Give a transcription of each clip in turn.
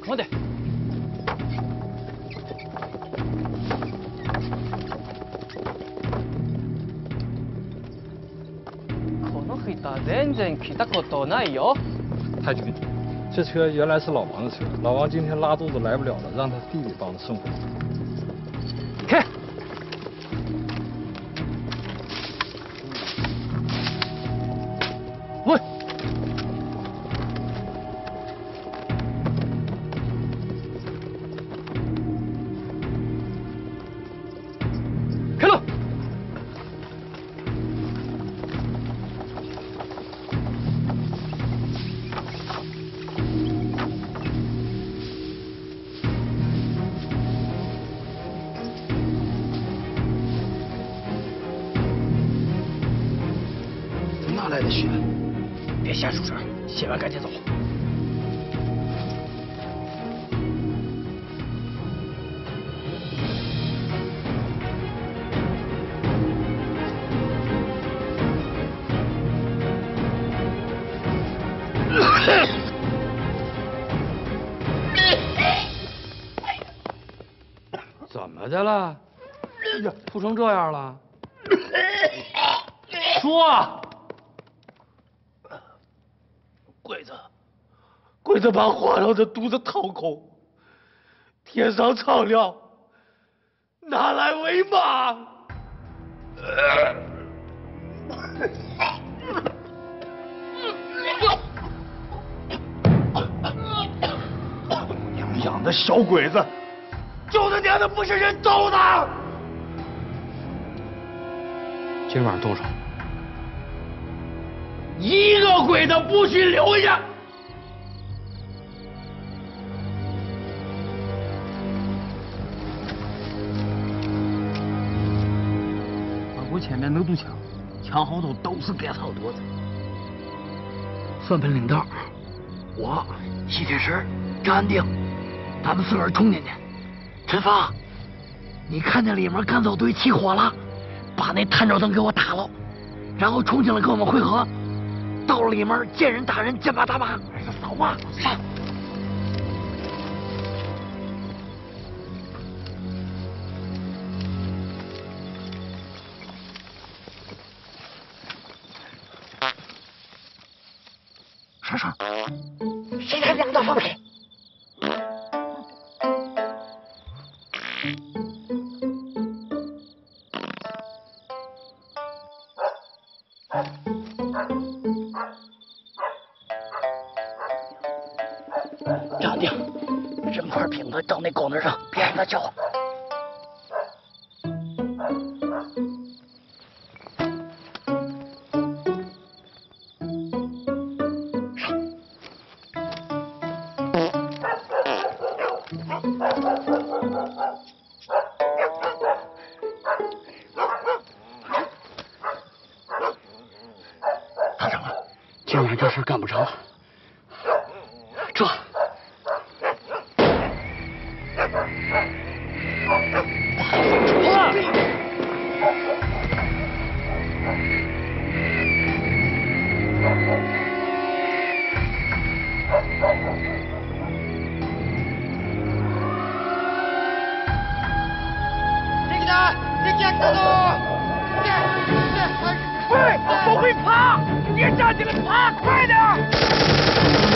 没得。この人全然来たことないよ。 太君，这车原来是老王的车，老王今天拉肚子来不了了，让他弟弟帮他送回来。 开。问。开路。 哪来的血？别瞎出声，写完赶紧走。 怎么的了？呀，吐成这样了？说。 鬼子把皇上的肚子掏空，贴上草料，拿来喂马。娘养的小鬼子，舅子娘的不是人揍的。 今晚上动手， 一个鬼子不许留下。 我前面能动枪，枪后头都是干草垛子。算盘领导，我西铁石、张安定，咱们4个人冲进去。陈芳，你看见里面干草堆起火了，把那探照灯给我打了，然后冲进来跟我们会合。到了里面见人打人，见马打马。哎呀，扫吧，上！上上，谁还两道放屁？张定，扔块瓶子到那狗那上，别让它叫。大长了，今晚这事干不成，撤。 喂，不会爬，别站起来爬，快点！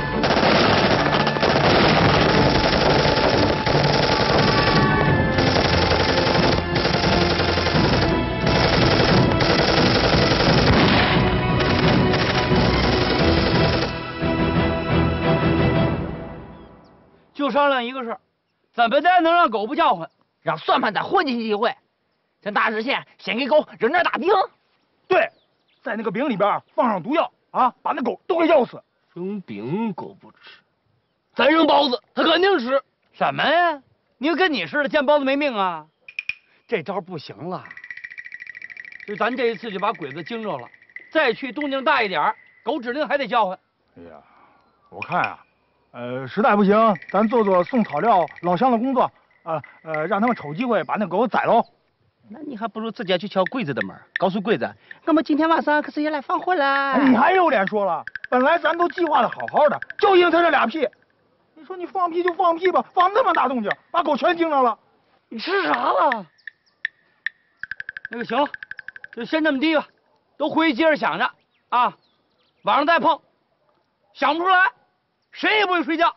就商量一个事儿，怎么才能让狗不叫唤？ 让算盘仔混进去一回。咱大知县先给狗扔点大饼。 对，在那个饼里边放上毒药啊，把那狗都给药死。 扔饼狗不吃，咱扔包子它肯定吃。 什么呀？你就跟你似的，见包子没命啊？这招不行了。就咱这一次就把鬼子惊着了，再去动静大一点，狗指定还得叫唤。 哎呀，我看啊，实在不行，咱做送草料老乡的工作，让他们瞅机会把那狗宰喽。 那你还不如直接去敲柜子的门，告诉柜子，我们今天晚上可是要来放火啦。 你还有脸说了？本来咱都计划的好好的，就因他这俩屁， 你说你放屁就放屁吧，放那么大动静，把狗全惊着了。 你吃啥了？那个行了，就先这么地吧，都回去接着想着啊，晚上再碰，想不出来，谁也不会睡觉。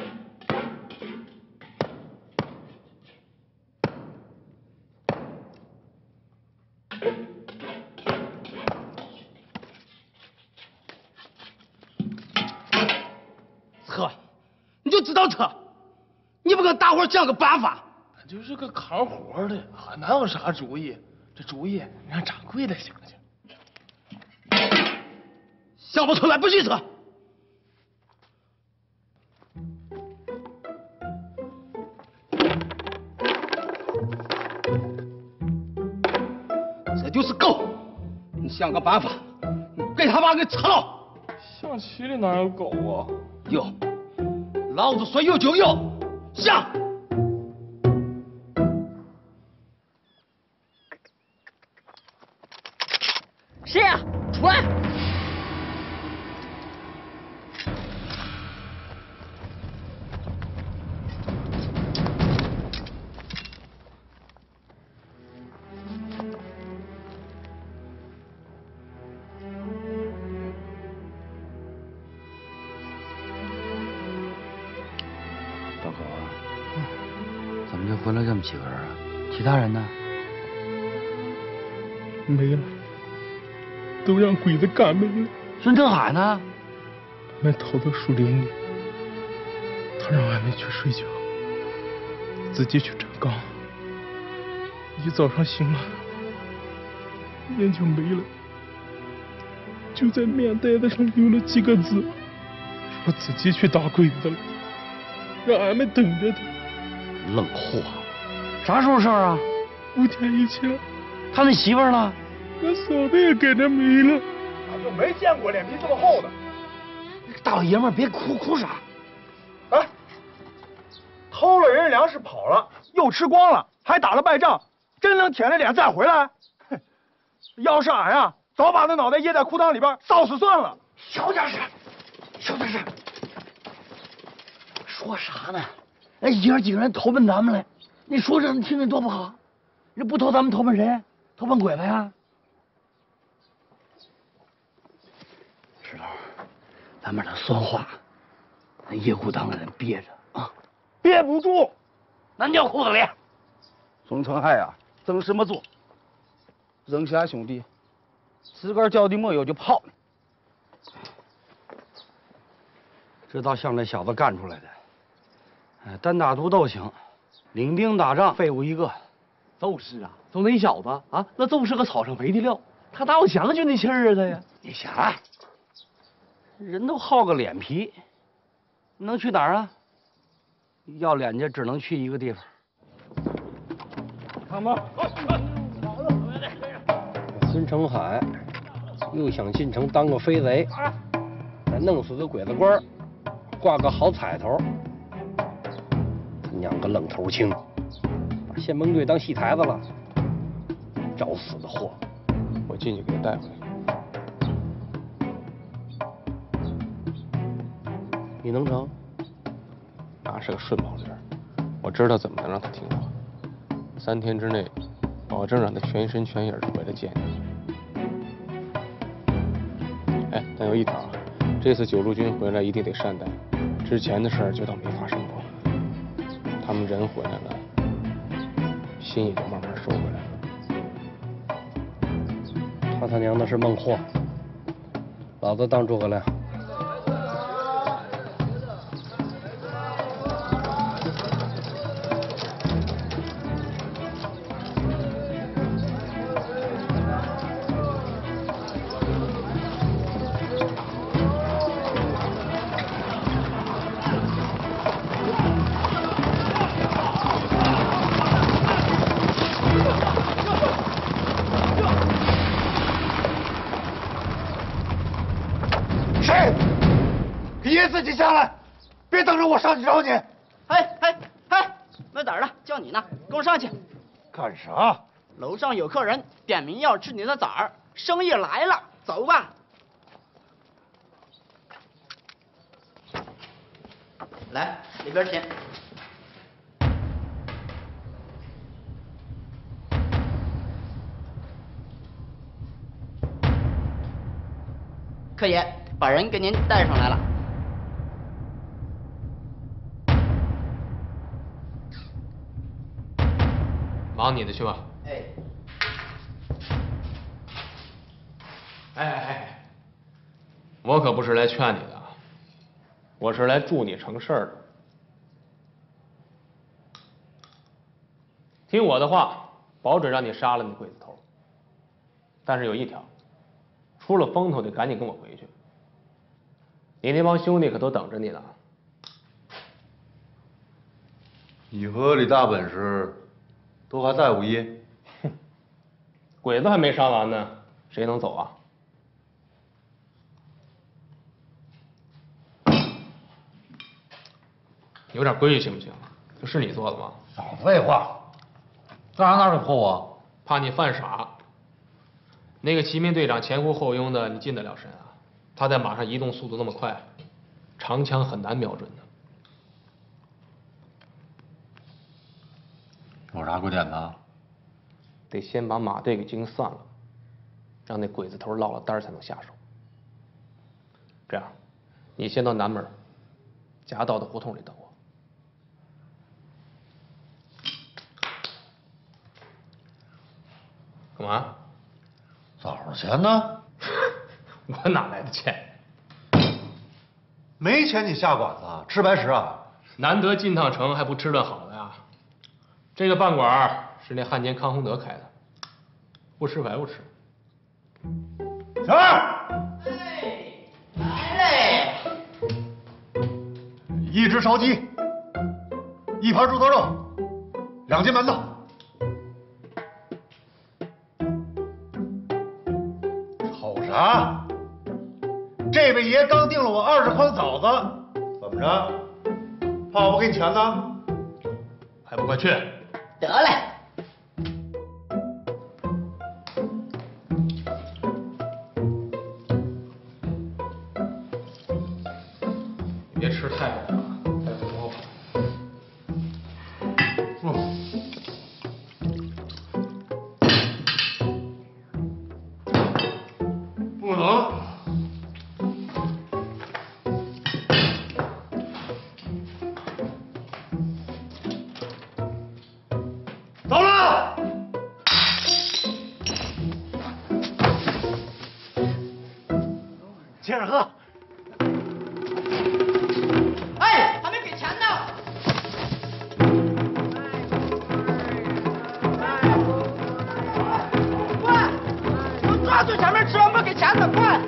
扯，你就知道扯，你不跟大伙想个办法？ 他就是个扛活的，还哪有啥主意？这主意你让掌柜的想去。 想不出来不许扯。这就是狗，你想个办法，你给他把给吃了。 象棋里哪有狗啊？ 有，老子说有就有，想。 谁呀？出来！ 大狗啊，怎么就回来这么几个人啊？其他人呢？ 没了，都让鬼子赶没了。 孙成海呢？ 俺们逃到树林里，他让俺们去睡觉，自己去站岗。一早上醒了，人就没了，就在面袋子上留了几个字，说自己去打鬼子了，让俺们等着他。 冷货！啥时候事儿啊 5天以前， 他那媳妇儿呢？ 俺嫂子也跟着没了。 俺就没见过脸皮这么厚的。 大老爷们儿别哭啥？ 哎，偷了人粮食跑了，又吃光了，还打了败仗，真能舔着脸再回来？哼！要是俺呀，早把那脑袋掖在裤裆里边烧死算了。 小点声，小点声。说啥呢？那爷儿几个人投奔咱们来，你说这听着多不好？你不投咱们投奔谁？投奔鬼子呀？石头，咱把这酸话，那掖裤裆给咱憋着啊， 憋不住。 那尿裤子里。 宋成海呀，正什么做？扔下兄弟，自个儿脚底没有就跑。 这倒像这小子干出来的。哎，单打独斗行，领兵打仗废物一个。 就是啊，就那小子啊，那就是个草上肥的料，他哪有将军的气儿啊他呀？ 你想，人都好个脸皮，能去哪儿啊？要脸家只能去一个地方。 看吧， 孙成海又想进城当个飞贼，再弄死个鬼子官，挂个好彩头。娘个愣头青，把宪兵队当戏台子了，找死的货！ 我进去给他带回来。 你能成？ 那是个顺毛驴，我知道怎么能让他听话。3天之内，保证让他全身全影的回来见你。哎，但有一条啊，这次九路军回来一定得善待，之前的事儿就当没发生过。他们人回来了，心也就慢慢收回来了。 他娘的是孟获，老子当诸葛亮。 谁？爷自己下来，别等着我上去找你。 哎，没胆儿了，叫你呢，跟我上去。 干啥？ 楼上有客人点名要吃你的崽儿，生意来了，走吧。 来里边请。客爷，把人给您带上来了。 忙你的去吧。 哎。 哎，我可不是来劝你的，我是来助你成事儿的。听我的话，保准让你杀了那鬼子头。但是有一条，出了风头得赶紧跟我回去。你那帮兄弟可都等着你呢。 你和李大本事都还在武一？ 哼，鬼子还没杀完呢，谁能走啊？有点规矩行不行？这是你做的吗？ 少废话！干啥拿水泼我？ 怕你犯傻。那个骑兵队长前呼后拥的，你近得了身啊？他在马上移动速度那么快，长枪很难瞄准的。 有啥贵点的？ 得先把马队给惊散了，让那鬼子头落了单才能下手。这样，你先到南门夹道的胡同里等我。干嘛？ 早上钱呢？ 我哪来的钱？ 没钱你下馆子吃白食啊？ 难得进趟城还不吃顿好的呀？这个饭馆是那汉奸康洪德开的，不吃白不吃。 小二， 来嘞！ 一只烧鸡，1盘猪头肉，2斤馒头。瞅啥？这位爷刚订了我20筐枣子，怎么着？怕我不给你钱呢？ 还不快去！ 得嘞。 你别吃太饱了，太多了。 不能。走了。接着喝。 哎，还没给钱呢。快！都抓最前面吃完不给钱呢，快！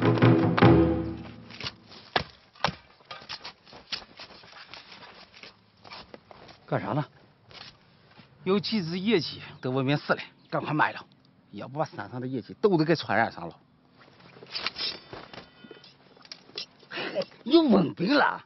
干啥呢？有几只野鸡在外面死了，赶快卖了，要不把山上的野鸡都得给传染上了。有瘟病了！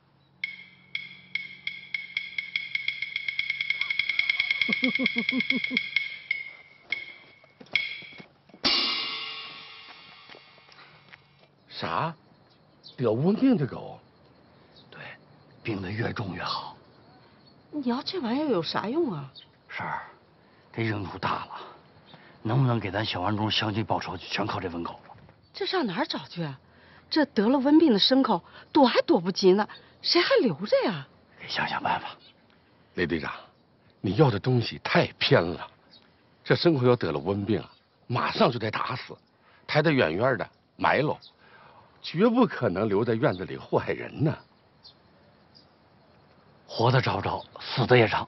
啥？得瘟病的狗？ 对，病得越重越好。 你要这玩意儿有啥用啊？ 婶儿，这扔头大了，能不能给咱小万中相继报仇，就全靠这瘟狗了。 这上哪儿找去啊？这得了瘟病的牲口躲还躲不及呢，谁还留着呀？ 得想想办法。 雷队长，你要的东西太偏了。这牲口要得了瘟病，马上就得打死，抬得远远的埋喽，绝不可能留在院子里祸害人呢。 活的找不着，死的也长。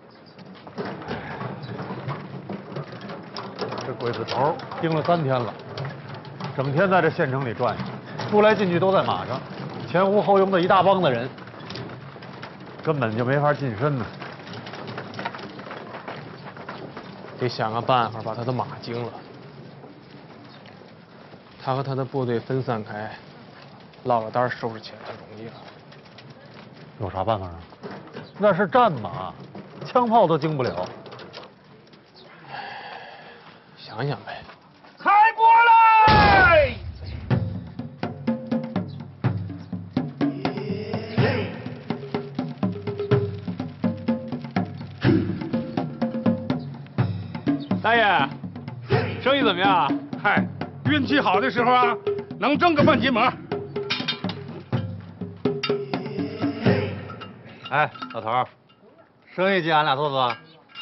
这鬼子头盯了3天了，整天在这县城里转悠，出来进去都在马上，前呼后拥的一大帮的人，根本就没法近身呢。 得想个办法把他的马惊了。他和他的部队分散开，落了单收拾起来就容易了。 有啥办法啊？那是战马，枪炮都经不了。 想想呗。 开锅来！ 大爷，生意怎么样？嗨，运气好的时候啊，能挣个半斤馍。 哎，老头儿，生意借俺俩做做。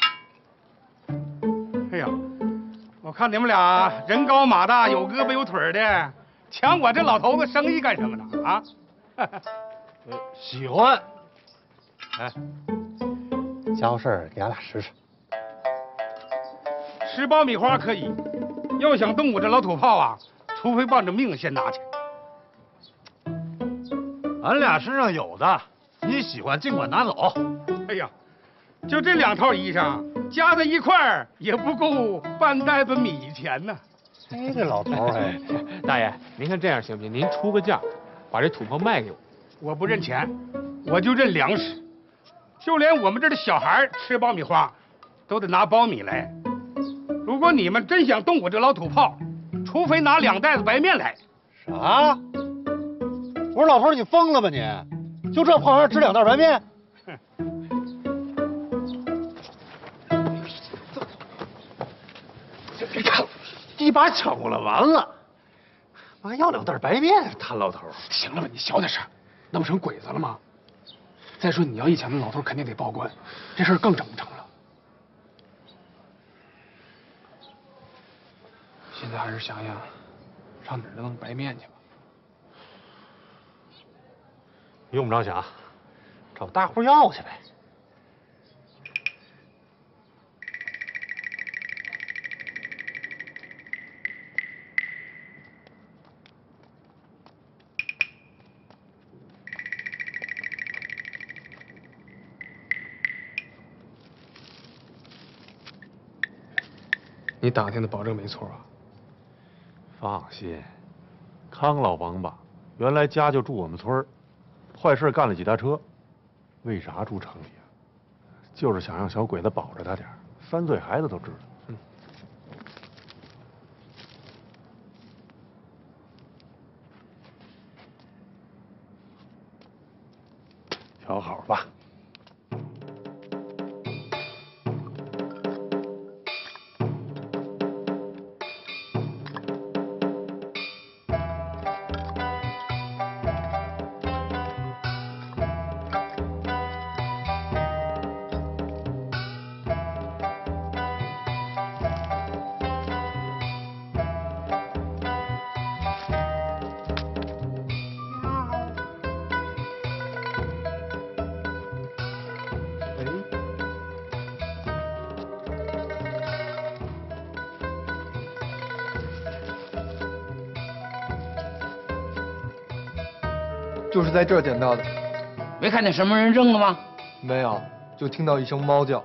哎呀，我看你们俩人高马大，有胳膊有腿的，抢我这老头子生意干什么呢？啊？ 喜欢。 哎，家伙事儿给俺俩试试。 吃爆米花可以，要想动我这老土炮啊，除非把这命先拿去。 俺俩身上有的，你喜欢尽管拿走。 哎呀，就这2套衣裳加在一块儿也不够半袋子米钱呢。 哎，这老头儿哎， 大爷，您看这样行不行？您出个价，把这土炮卖给我。 我不认钱，我就认粮食。就连我们这儿的小孩吃爆米花，都得拿苞米来。如果你们真想动我这老土炮，除非拿2袋子白面来。 啥？我说老头儿，你疯了吧你？就这胖孩吃2袋白面？ 别看了，一把抢过来完了。 妈要2袋白面， 谭老头， 行了吧，你小点声，那不成鬼子了吗？再说你要一抢，那老头肯定得报官，这事儿更整不成了。现在还是想想上哪儿弄白面去吧。 用不着想，找大户要去呗。 你打听的保证没错吧？ 放心，康老王八原来家就住我们村儿，坏事干了几大车，为啥住城里啊？就是想让小鬼子保着他点儿，3岁孩子都知道。调好吧。 就是在这儿捡到的。 没看见什么人扔的吗？ 没有，就听到一声猫叫。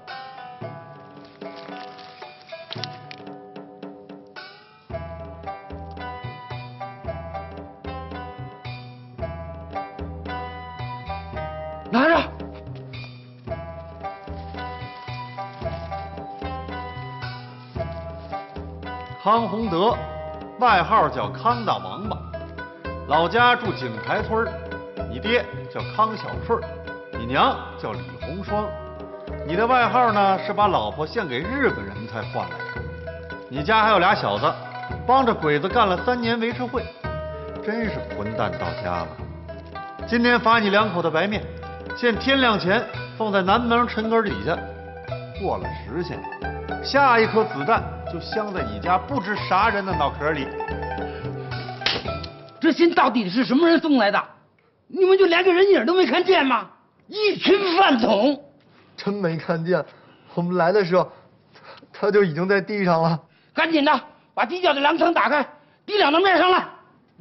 拿着。 康洪德，外号叫康大王八，老家住井台村。你爹叫康小顺，你娘叫李红双。你的外号呢是把老婆献给日本人才换来的。你家还有俩小子，帮着鬼子干了3年维持会，真是混蛋到家了。今天罚你2口的白面，限天亮前放在南门陈根底下，过了时限，下一颗子弹就镶在你家不知啥人的脑壳里。 这信到底是什么人送来的？你们就连个人影都没看见吗？一群饭桶！ 真没看见，我们来的时候，他就已经在地上了。 赶紧的，把地窖的2层打开，滴2到面上来。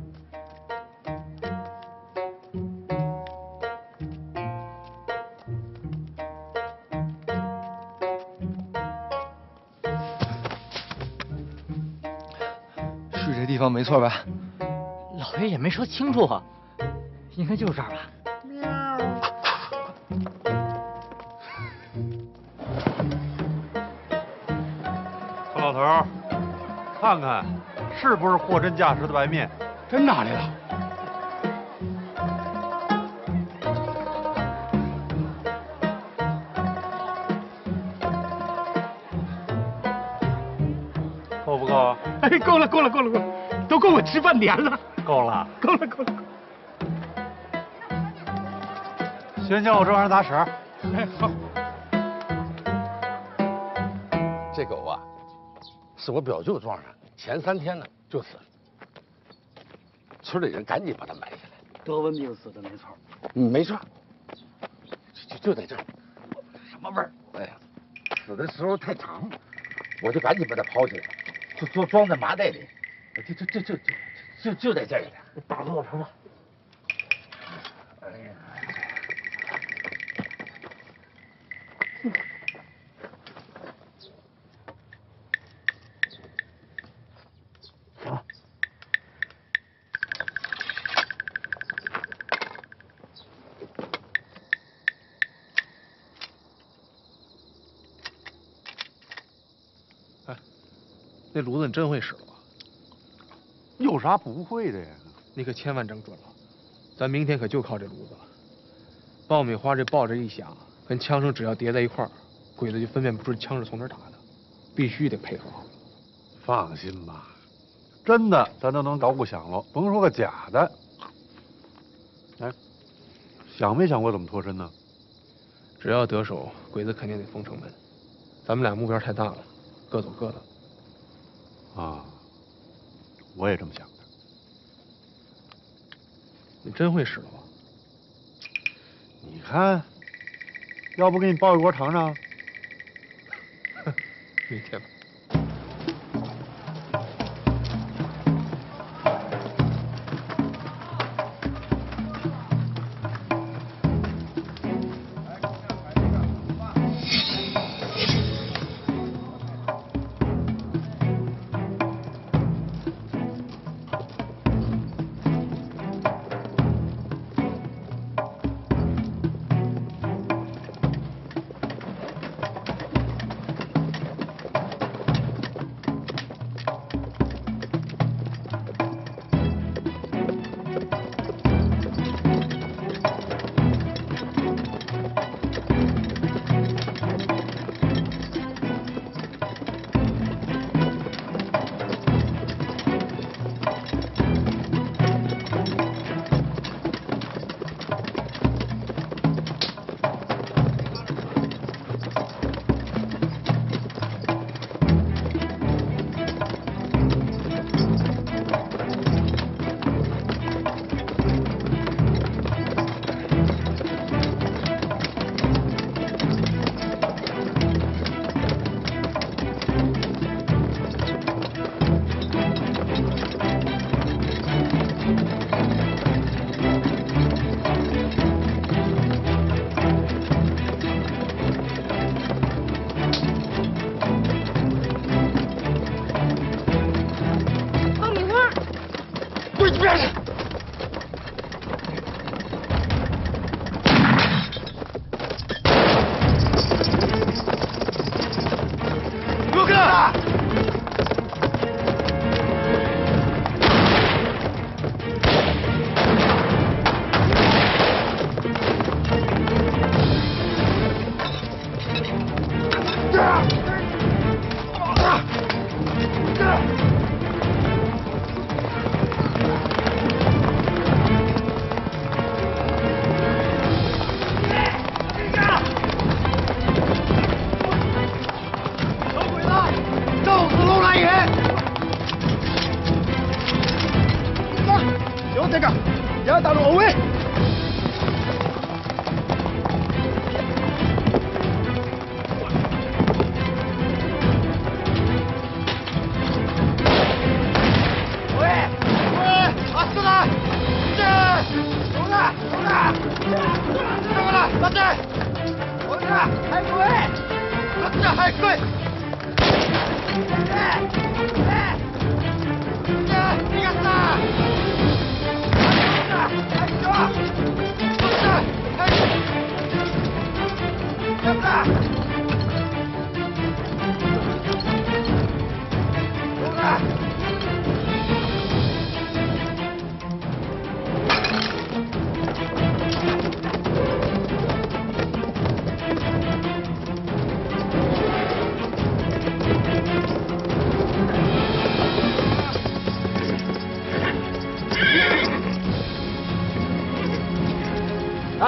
是这地方没错吧？ 老爷也没说清楚啊，应该就是这儿吧。 康老头，看看是不是货真价实的白面？ 真拿来了。 哎，够了，都够我吃半年了。 够了， 够了。 先叫我这玩意儿打屎。 哎，好。 这狗啊，是我表舅撞上，前3天呢就死了。村里人赶紧把它埋下来。 得瘟病死的没错。 没错。就在这儿。什么味儿？哎呀，死的时候太长，我就赶紧把它刨起来，就装在麻袋里。就在这里。 打坐成了。 哎呀。 那炉子你真会使了吧？ 有啥不会的呀？ 你可千万整准了，咱明天可就靠这炉子了。爆米花这爆这一响，跟枪声只要叠在一块儿，鬼子就分辨不出枪是从哪儿打的，必须得配合好。 放心吧，真的咱都能捣鼓响了，甭说个假的。哎，想没想过怎么脱身呢？ 只要得手，鬼子肯定得封城门。咱们俩目标太大了，各走各的。 啊，我也这么想的。 你真会使了吧？ 你看，要不给你爆一锅尝尝？ 明天吧。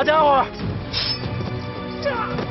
好家伙！这！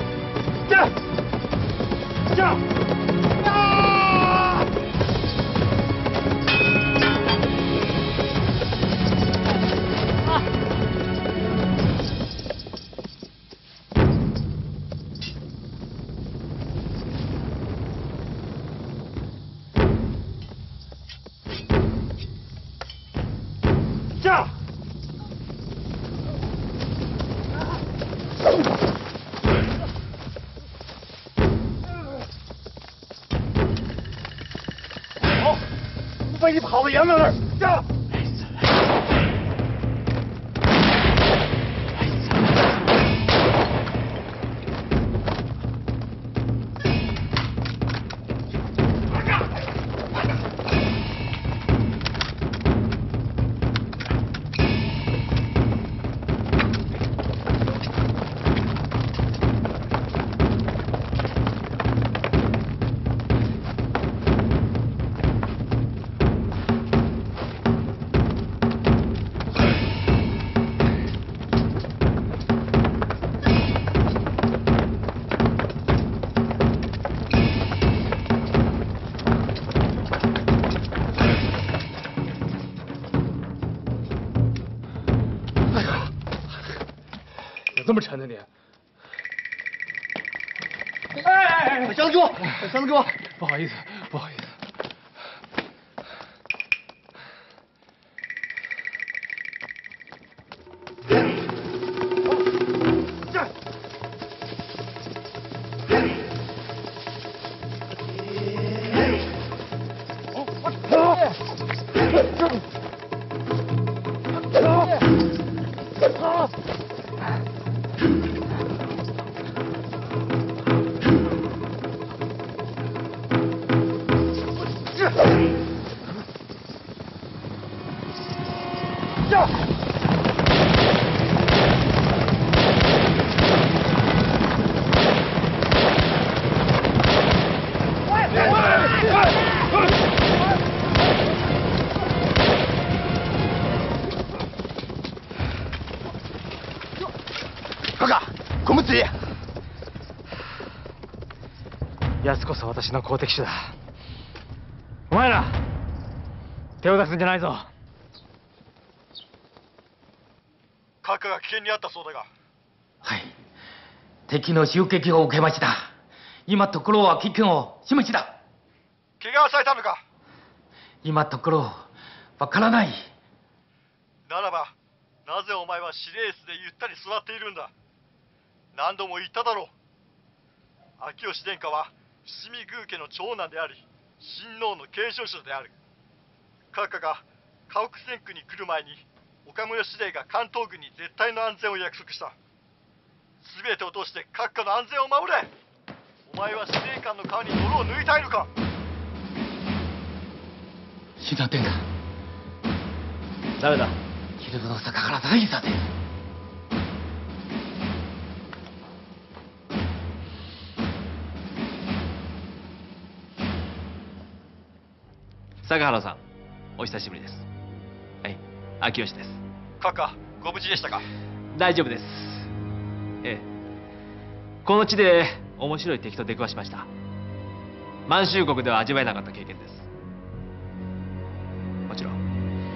被你跑到杨明那儿，下！ 这么沉呢你？ 哎，张哥，张哥， 不好意思，不好意思。 奴こそ私の好敵手だ。お前ら手を出すんじゃないぞ。 閣下が危険にあったそうだが。 はい。敵の襲撃を受けました。今ところは危険をしました。 怪我はされたのか。 今ところわからない。 ならばなぜお前は司令室でゆったり座っているんだ。何度も言っただろう。秋吉殿下は伏見宮家の長男であり親王の継承者である。閣下が家屋戦区に来る前に岡村司令が関東軍に絶対の安全を約束した。全てを通して閣下の安全を守れ。お前は司令官の皮に泥を塗りたいのか。 死な殿下。誰だ。昼の坂から大佐です。 坂原さん、お久しぶりです。はい、秋吉です。 閣下、ご無事でしたか。 大丈夫です。ええ、この地で面白い敵と出くわしました。満州国では味わえなかった経験です。もちろん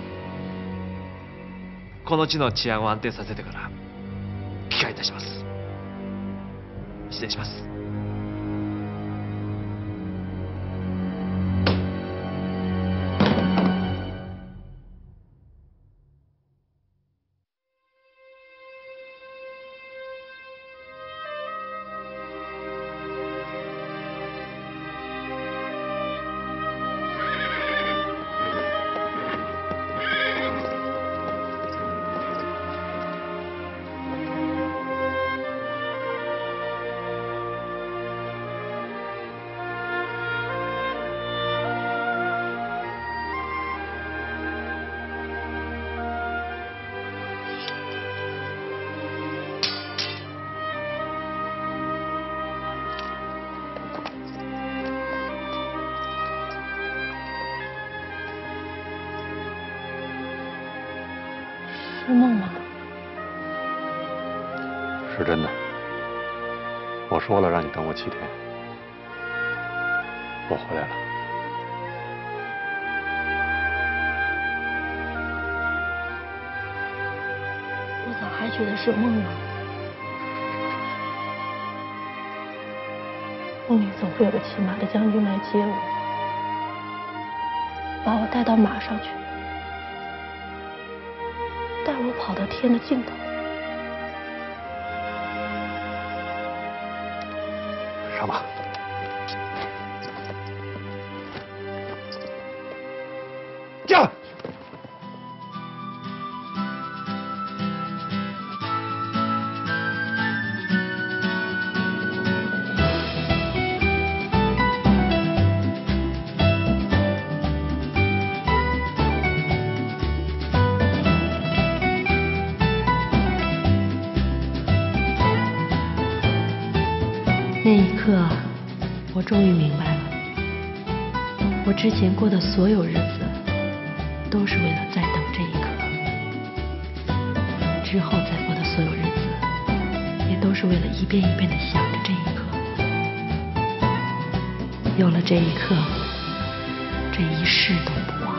この地の治安を安定させてから帰還いたします。失礼します。 是梦吗？ 是真的。我说了让你等我7天，我回来了。 我咋还觉得是梦呢？梦里总会有个骑马的将军来接我，把我带到马上去，带我跑到天的尽头。 上马。 驾！ 那一刻，我终于明白了，我之前过的所有日子，都是为了在等这一刻；之后再过的所有日子，也都是为了一遍一遍地想着这一刻。有了这一刻，这一世都不忘。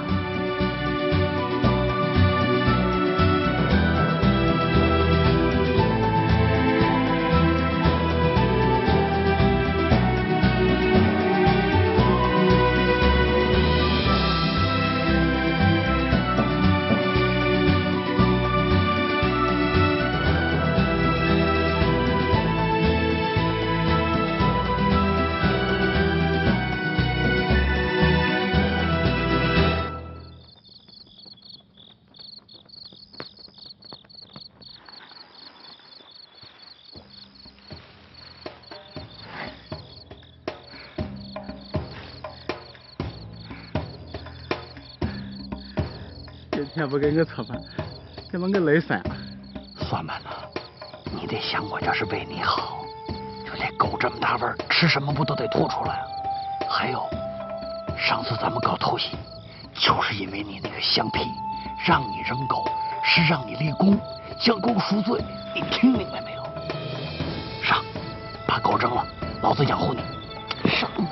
今天不给我做饭，给把我累死了。 算盘呐，你得想我这是为你好。就这狗这么大味儿，吃什么不都得吐出来啊？还有，上次咱们搞偷袭，就是因为你那个橡皮，让你扔狗是让你立功，将狗赎罪，你听明白没有？上，把狗扔了，老子养活你。上吧。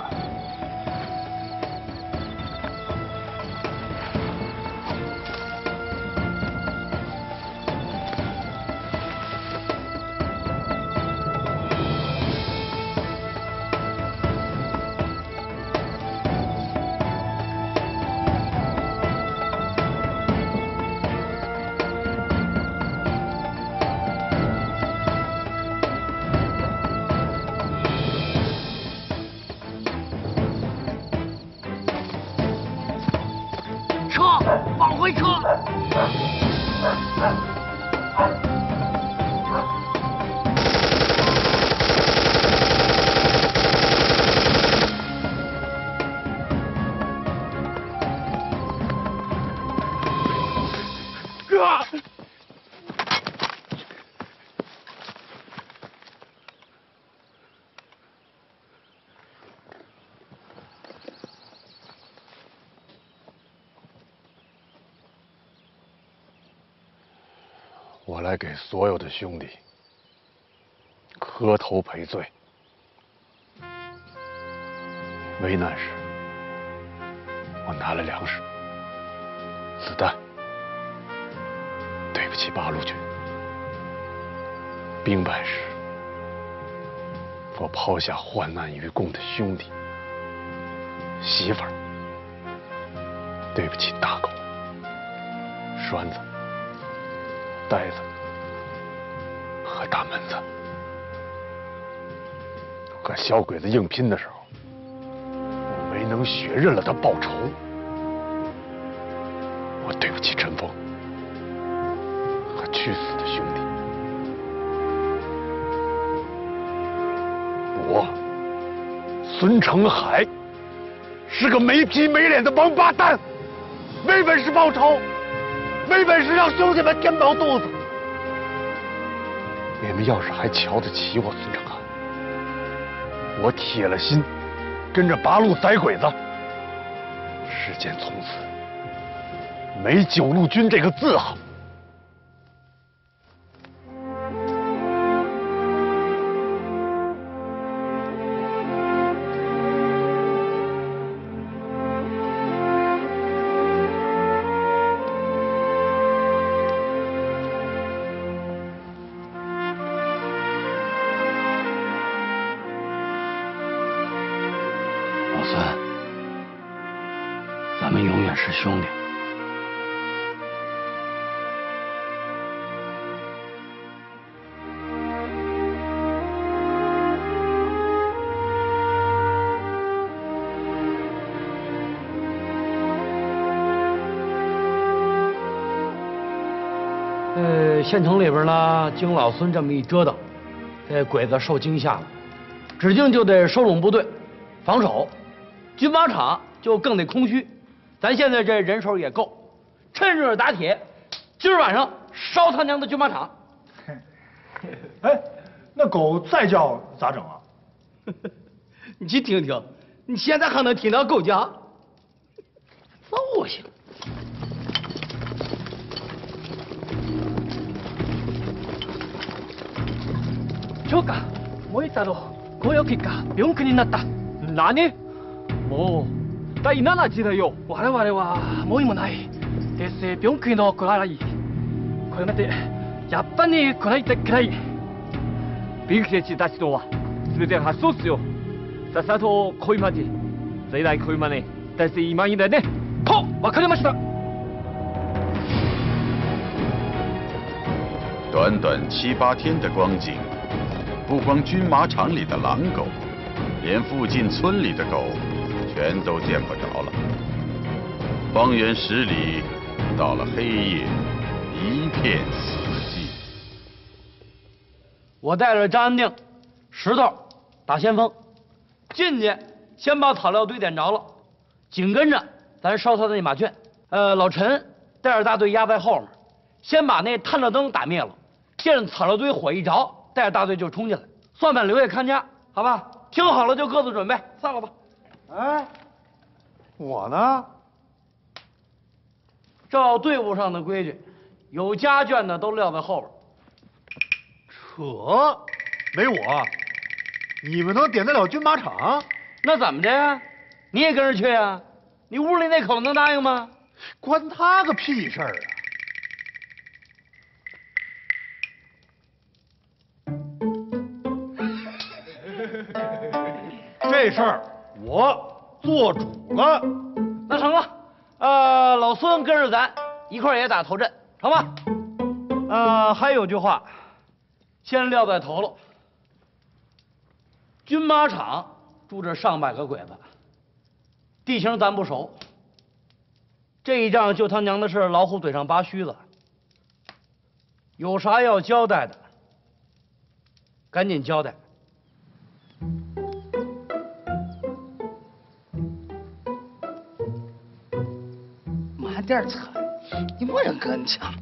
往回撤！ 哥！我来给所有的兄弟磕头赔罪。危难时，我拿了粮食、子弹，对不起八路军；兵败时，我抛下患难与共的兄弟、媳妇儿，对不起大狗、栓子、呆子和大门子。和小鬼子硬拼的时候，我没能血刃了他报仇。我对不起陈峰和去死的兄弟。我孙成海是个没皮没脸的王八蛋，没本事报仇，没本事让兄弟们填饱肚子。你们要是还瞧得起我孙成海，我铁了心跟着八路宰鬼子，世间从此没9路军这个字号。 是兄弟。 县城里边呢，经老孙这么一折腾，这鬼子受惊吓了，指定就得收拢部队，防守。军马场就更得空虚，咱现在这人手也够，趁热打铁，今儿晚上烧他娘的军马场。 哎，那狗再叫咋整啊？ 你去听听，你现在还能听到狗叫？真恶心。 教官、燃えたのご用結果病気になった。何？もう第7次だよ。我々はもうもないです病気のくらい。これまでやっぱりくらいてくらい。兵士たちとは全て発送すよ。さっさと恋まで。最大恋まで出して今以内ね。はっ、わかりました。 短短7、8天的光景。 不光军马场里的狼狗，连附近村里的狗全都见不着了。方圆10里，到了黑夜，一片死寂。 我带着张安定、石头打先锋，进去先把草料堆点着了，紧跟着咱烧他的那马圈。老陈带着大队压在后面，先把那探照灯打灭了，见着草料堆火一着。 带着大队就冲进来，算盘留下看家，好吧？听好了就各自准备，散了吧。 哎，我呢？ 照队伍上的规矩，有家眷的都撂在后边。 扯，没我，你们能点得了军马场？ 那怎么的呀？你也跟着去呀？你屋里那口子能答应吗？ 关他个屁事儿啊！ 这事儿我做主了， 那成了。老孙跟着咱一块儿也打头阵，成吧？还有句话，先撂在头了。军马场住着上百个鬼子，地形咱不熟，这一仗就他娘的是老虎嘴上拔须子。有啥要交代的，赶紧交代。 慢点车，你没人跟你抢。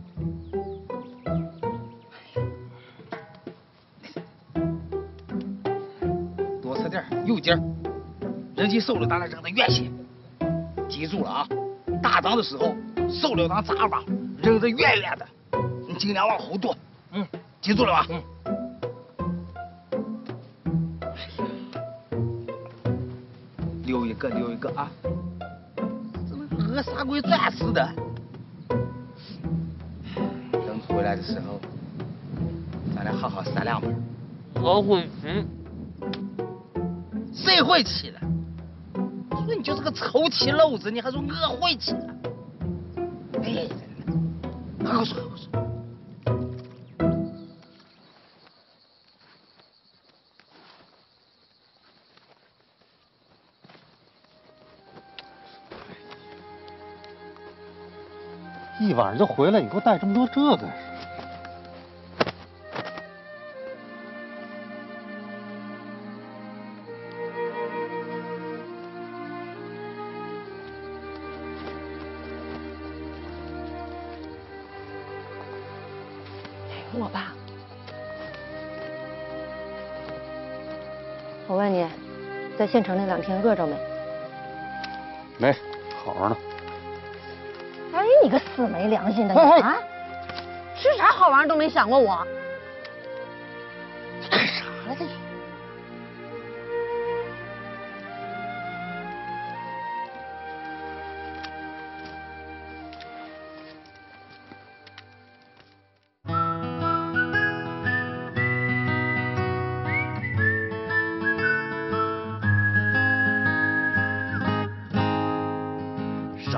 多吃点，有劲儿。人家手榴弹扔的远些，记住了啊！打仗的时候，手榴弹炸法扔得远远的，你尽量往后躲。记住了吧？留一个，留一个啊！ 和傻鬼转似的。等回来的时候，咱俩好好商量吧。 我会吃。 谁会吃了？说你就是个臭气篓子，你还说我会吃了？哎，好好说，好好说。 一晚上就回来，你给我带这么多这干什么？ 我爸，我问你，在县城那2天饿着没？ 没，好着呢。 哎，你个死没良心的你啊！吃啥好玩都没想过我。干啥了这是？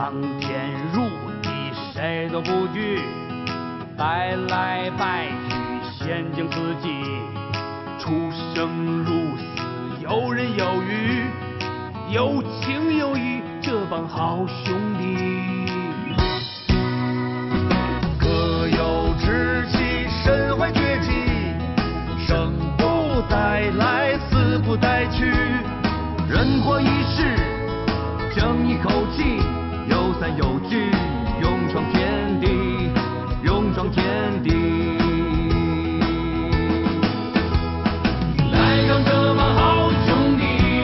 苍天入地谁都不惧，败来败去险境自己，出生入死有人有余，有情有义这帮好兄弟。 各有志气，身怀绝技，生不带来，死不带去，人活一世，争一口气，有三有句，勇闯天地，勇闯天地。来让这帮好兄弟，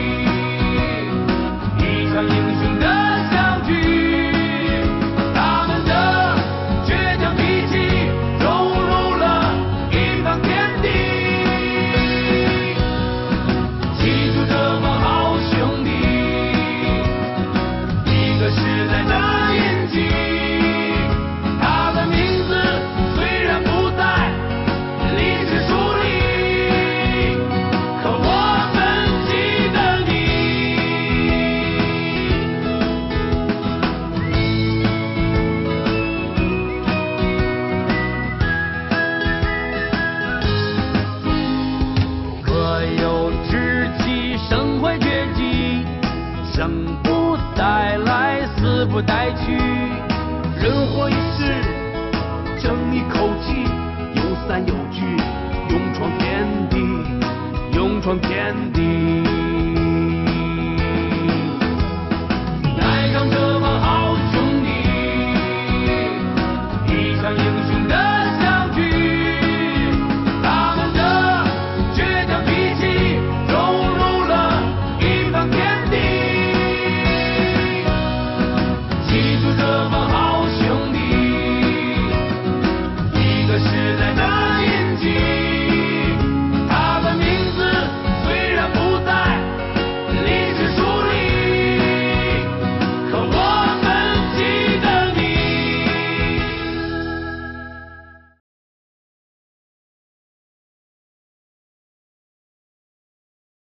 一场英雄的相聚，他们的倔强脾气融入了一方天地。记住这帮好兄弟，一个时代的印记，他的名字虽然不在历史书里，可我们记得你。各有志气，身怀绝技，生不带来，死不带去，人活一世，争一口气，有三有句，勇闯天地，勇闯天地。